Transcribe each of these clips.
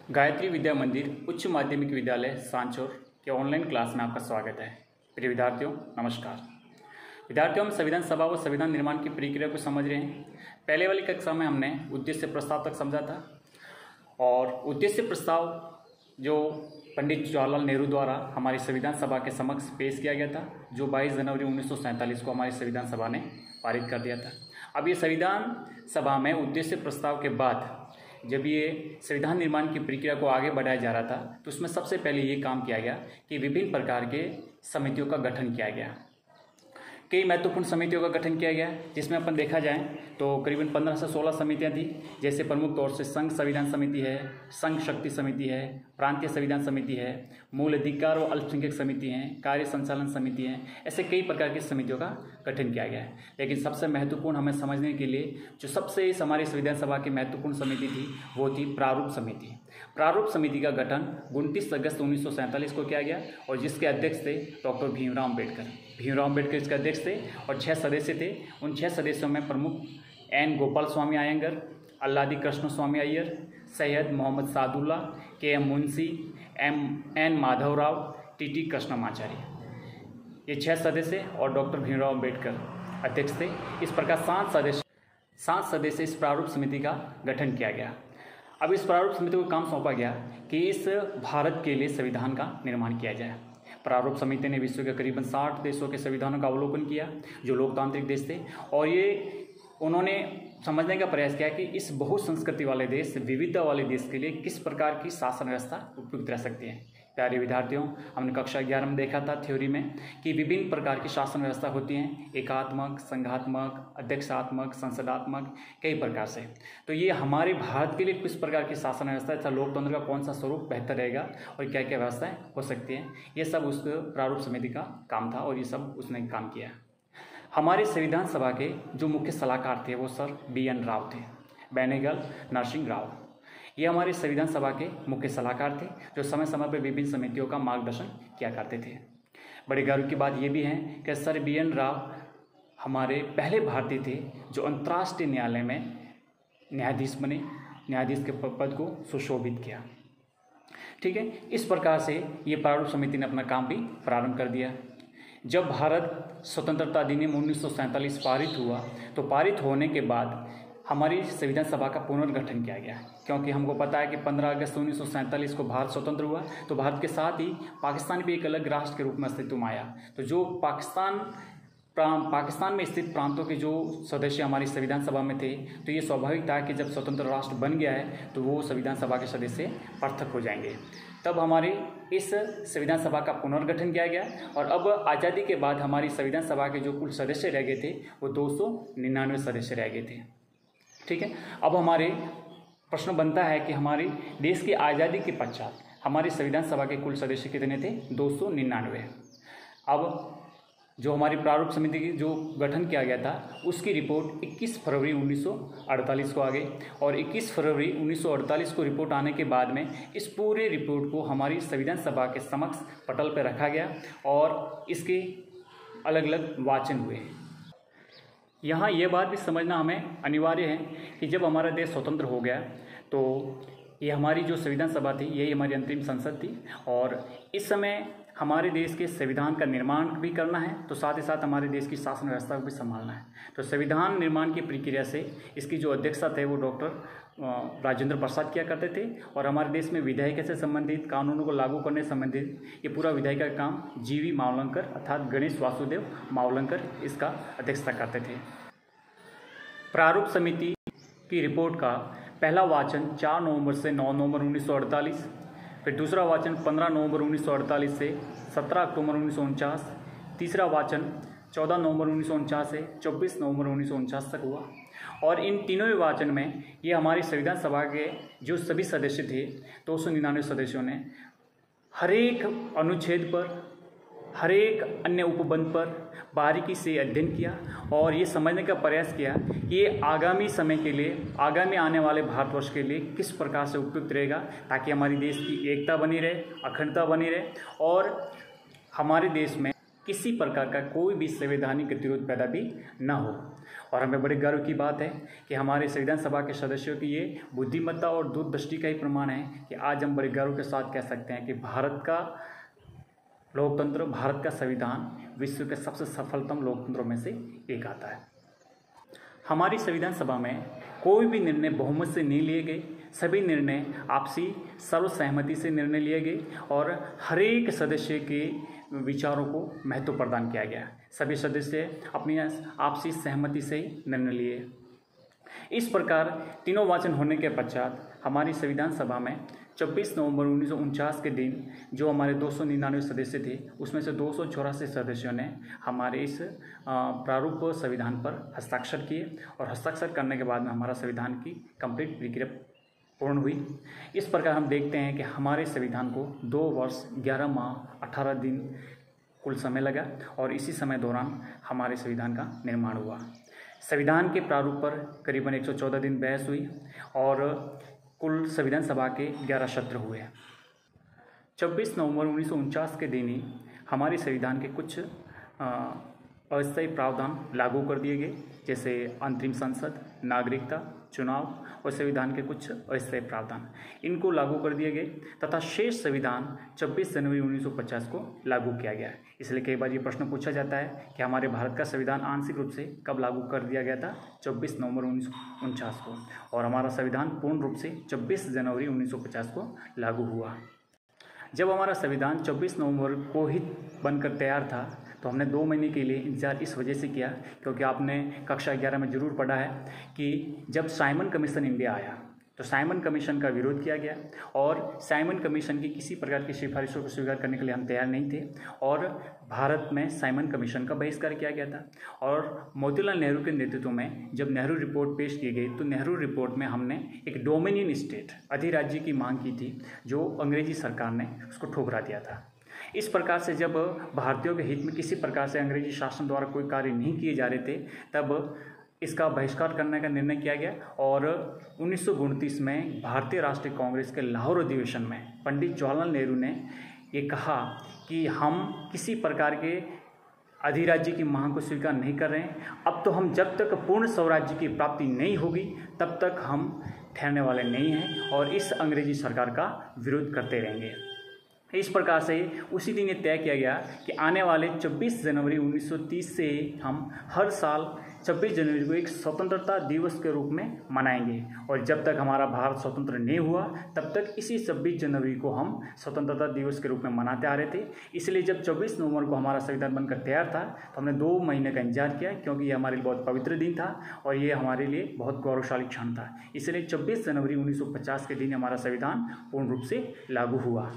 गायत्री विद्या मंदिर उच्च माध्यमिक विद्यालय सांचौर के ऑनलाइन क्लास में आपका स्वागत है। प्रिय विद्यार्थियों, नमस्कार। विद्यार्थियों, हम संविधान सभा व संविधान निर्माण की प्रक्रिया को समझ रहे हैं। पहले वाली कक्षा में हमने उद्देश्य प्रस्ताव तक समझा था और उद्देश्य प्रस्ताव जो पंडित जवाहरलाल नेहरू द्वारा हमारी संविधान सभा के समक्ष पेश किया गया था, जो 22 जनवरी 1947 को हमारी संविधान सभा ने पारित कर दिया था। अब ये संविधान सभा में उद्देश्य प्रस्ताव के बाद जब ये संविधान निर्माण की प्रक्रिया को आगे बढ़ाया जा रहा था, तो उसमें सबसे पहले ये काम किया गया कि विभिन्न प्रकार के समितियों का गठन किया गया। कई महत्वपूर्ण समितियों का गठन किया गया, जिसमें अपन देखा जाए तो करीबन 15 से 16 समितियां थी। जैसे प्रमुख तौर से संघ संविधान समिति है, संघ शक्ति समिति है, प्रांतीय संविधान समिति है, मूल अधिकार और अल्पसंख्यक समिति हैं, कार्य संचालन समिति हैं। ऐसे कई प्रकार की समितियों का गठन किया गया है। लेकिन सबसे महत्वपूर्ण हमें समझने के लिए जो सबसे हमारी संविधान सभा की महत्वपूर्ण समिति थी, वो थी प्रारूप समिति। प्रारूप समिति का गठन 29 अगस्त 1947 को किया गया और जिसके अध्यक्ष थे डॉक्टर भीमराव अम्बेडकर इसके अध्यक्ष थे और 6 सदस्य थे। उन 6 सदस्यों में प्रमुख N Gopalaswami Ayyangar, Alladi Krishnaswamy Iyer, Syed Mohammad Saadulla, K M Munshi, N Madhavrao, T Krishnamachari, ये 6 सदस्य और डॉक्टर भीमराव अम्बेडकर अध्यक्ष थे। इस प्रकार 7 सदस्य इस प्रारूप समिति का गठन किया गया। अब इस प्रारूप समिति को काम सौंपा गया कि इस भारत के लिए संविधान का निर्माण किया जाए। प्रारूप समिति ने विश्व के करीबन 60 देशों के संविधानों का अवलोकन किया जो लोकतांत्रिक देश थे, और ये उन्होंने समझने का प्रयास किया कि इस बहुसंस्कृति वाले देश, विविधता वाले देश के लिए किस प्रकार की शासन व्यवस्था उपयुक्त रह सकती है। प्यारे विद्यार्थियों, हमने कक्षा 11 में देखा था थ्योरी में कि विभिन्न प्रकार की शासन व्यवस्था होती हैं, एकात्मक, संघात्मक, अध्यक्षात्मक, संसदात्मक, कई प्रकार से। तो ये हमारे भारत के लिए किस प्रकार की शासन व्यवस्था है, लोकतंत्र का कौन सा स्वरूप बेहतर रहेगा और क्या क्या व्यवस्थाएं हो सकती हैं, ये सब उस प्रारूप समिति का काम था और ये सब उसने काम किया। हमारे संविधान सभा के जो मुख्य सलाहकार थे वो सर BN राव थे, बेनेगल नरसिंह राव। ये हमारे संविधान सभा के मुख्य सलाहकार थे जो समय समय पर विभिन्न समितियों का मार्गदर्शन किया करते थे। बड़े गर्व की बात यह भी है कि सर BN राव हमारे पहले भारतीय थे जो अंतर्राष्ट्रीय न्यायालय में न्यायाधीश बने, न्यायाधीश के पद को सुशोभित किया। ठीक है, इस प्रकार से ये प्रारूप समिति ने अपना काम भी प्रारंभ कर दिया। जब भारत स्वतंत्रता अधिनियम 1947 पारित हुआ, तो पारित होने के बाद हमारी संविधान सभा का पुनर्गठन किया गया, क्योंकि हमको पता है कि 15 अगस्त 1947 को भारत स्वतंत्र हुआ, तो भारत के साथ ही पाकिस्तान भी एक अलग राष्ट्र के रूप में अस्तित्व में आया। तो जो पाकिस्तान में स्थित प्रांतों के जो सदस्य हमारी संविधान सभा में थे, तो ये स्वाभाविक था कि जब स्वतंत्र राष्ट्र बन गया है तो वो संविधान सभा के सदस्य पृथक हो जाएंगे। तब हमारी इस संविधान सभा का पुनर्गठन किया गया और अब आज़ादी के बाद हमारी संविधान सभा के जो कुल सदस्य रह गए थे वो 299 सदस्य रह गए थे। ठीक है, अब हमारे प्रश्न बनता है कि हमारे देश की आज़ादी के पश्चात हमारी संविधान सभा के कुल सदस्य कितने थे? 299। अब जो हमारी प्रारूप समिति की जो गठन किया गया था उसकी रिपोर्ट 21 फरवरी 1948 को आ गई और 21 फरवरी 1948 को रिपोर्ट आने के बाद में इस पूरे रिपोर्ट को हमारी संविधान सभा के समक्ष पटल पर रखा गया और इसके अलग अलग वाचन हुए। यहाँ ये बात भी समझना हमें अनिवार्य है कि जब हमारा देश स्वतंत्र हो गया तो ये हमारी जो संविधान सभा थी यही हमारी अंतरिम संसद थी और इस समय हमारे देश के संविधान का निर्माण भी करना है, तो साथ ही साथ हमारे देश की शासन व्यवस्था को भी संभालना है। तो संविधान निर्माण की प्रक्रिया से इसकी जो अध्यक्षता थे वो डॉक्टर राजेंद्र प्रसाद किया करते थे और हमारे देश में विधायिका से संबंधित, कानूनों को लागू करने से संबंधित ये पूरा विधायिका का काम GV मावलंकर अर्थात गणेश वासुदेव मावलंकर इसका अध्यक्षता करते थे। प्रारूप समिति की रिपोर्ट का पहला वाचन 4 नवंबर से 9 नवंबर 1948, फिर दूसरा वाचन 15 नवंबर 1948 से 17 अक्टूबर 1949, तीसरा वाचन 14 नवंबर 1949 से 24 नवंबर 1949 तक हुआ और इन तीनों वाचन में ये हमारी संविधान सभा के जो सभी सदस्य थे 299 सदस्यों ने हर एक अनुच्छेद पर, हर एक अन्य उपबंध पर बारीकी से अध्ययन किया और ये समझने का प्रयास किया कि ये आगामी समय के लिए, आगामी आने वाले भारतवर्ष के लिए किस प्रकार से उपयुक्त रहेगा ताकि हमारी देश की एकता बनी रहे, अखंडता बनी रहे और हमारे देश में किसी प्रकार का कोई भी संवैधानिक गतिरोध पैदा भी न हो। और हमें बड़े गर्व की बात है कि हमारे संविधान सभा के सदस्यों की ये बुद्धिमत्ता और दूरदृष्टि का ही प्रमाण है कि आज हम बड़े गर्व के साथ कह सकते हैं कि भारत का लोकतंत्र, भारत का संविधान विश्व के सबसे सफलतम लोकतंत्रों में से एक आता है। हमारी संविधान सभा में कोई भी निर्णय बहुमत से नहीं लिए गए, सभी निर्णय आपसी सर्वसहमति से निर्णय लिए गए और हर एक सदस्य के विचारों को महत्व प्रदान किया गया। सभी सदस्य अपनी आपसी सहमति से ही निर्णय लिए। इस प्रकार तीनों वाचन होने के पश्चात हमारी संविधान सभा में 24 नवंबर 1949 के दिन जो हमारे 299 सदस्य थे, उसमें से 284 सदस्यों ने हमारे इस प्रारूप संविधान पर हस्ताक्षर किए और हस्ताक्षर करने के बाद में हमारा संविधान की कंप्लीट प्रक्रिया पूर्ण हुई। इस प्रकार हम देखते हैं कि हमारे संविधान को 2 वर्ष 11 माह 18 दिन कुल समय लगा और इसी समय दौरान हमारे संविधान का निर्माण हुआ। संविधान के प्रारूप पर करीबन 114 दिन बहस हुई और कुल संविधान सभा के 11 सत्र हुए। 24 नवंबर 1949 के दिन ही हमारे संविधान के कुछ अस्थायी प्रावधान लागू कर दिए गए, जैसे अंतरिम संसद, नागरिकता, चुनाव और संविधान के कुछ अस्थायी प्रावधान इनको लागू कर दिए गए तथा शेष संविधान 26 जनवरी 1950 को लागू किया गया। इसलिए कई बार ये प्रश्न पूछा जाता है कि हमारे भारत का संविधान आंशिक रूप से कब लागू कर दिया गया था? 24 नवंबर 1949 को, और हमारा संविधान पूर्ण रूप से 26 जनवरी 1950 को लागू हुआ। जब हमारा संविधान 24 नवंबर को ही बनकर तैयार था तो हमने 2 महीने के लिए इंतजार इस वजह से किया क्योंकि आपने कक्षा 11 में ज़रूर पढ़ा है कि जब साइमन कमीशन इंडिया आया तो साइमन कमीशन का विरोध किया गया और साइमन कमीशन की किसी प्रकार की सिफारिशों को स्वीकार करने के लिए हम तैयार नहीं थे और भारत में साइमन कमीशन का बहिष्कार किया गया था। और मोतीलाल नेहरू के नेतृत्व में जब नेहरू रिपोर्ट पेश की गई तो नेहरू रिपोर्ट में हमने एक डोमिनियन स्टेट, अधिराज्य की मांग की थी, जो अंग्रेजी सरकार ने उसको ठुकरा दिया था। इस प्रकार से जब भारतीयों के हित में किसी प्रकार से अंग्रेजी शासन द्वारा कोई कार्य नहीं किए जा रहे थे तब इसका बहिष्कार करने का निर्णय किया गया और 1929 में भारतीय राष्ट्रीय कांग्रेस के लाहौर अधिवेशन में पंडित जवाहरलाल नेहरू ने ये कहा कि हम किसी प्रकार के अधिराज्य की मांग को स्वीकार नहीं कर रहे हैं। अब तो हम जब तक पूर्ण स्वराज्य की प्राप्ति नहीं होगी तब तक हम ठहरने वाले नहीं हैं और इस अंग्रेजी सरकार का विरोध करते रहेंगे। इस प्रकार से उसी दिन ये तय किया गया कि आने वाले 26 जनवरी 1930 से हम हर साल 26 जनवरी को एक स्वतंत्रता दिवस के रूप में मनाएंगे और जब तक हमारा भारत स्वतंत्र नहीं हुआ तब तक इसी 26 जनवरी को हम स्वतंत्रता दिवस के रूप में मनाते आ रहे थे। इसलिए जब 24 नवंबर को हमारा संविधान बनकर तैयार था तो हमने 2 महीने का इंतजार किया क्योंकि ये हमारे लिए बहुत पवित्र दिन था और ये हमारे लिए बहुत गौरवशाली क्षण था। इसलिए 26 जनवरी 1950 के दिन हमारा संविधान पूर्ण रूप से लागू हुआ।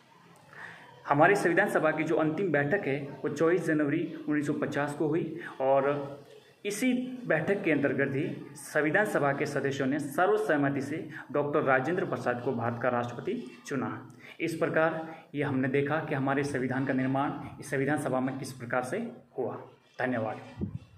हमारी संविधान सभा की जो अंतिम बैठक है वो 24 जनवरी 1950 को हुई और इसी बैठक के अंतर्गत ही संविधान सभा के सदस्यों ने सर्वसहमति से डॉक्टर राजेंद्र प्रसाद को भारत का राष्ट्रपति चुना। इस प्रकार ये हमने देखा कि हमारे संविधान का निर्माण इस संविधान सभा में किस प्रकार से हुआ। धन्यवाद।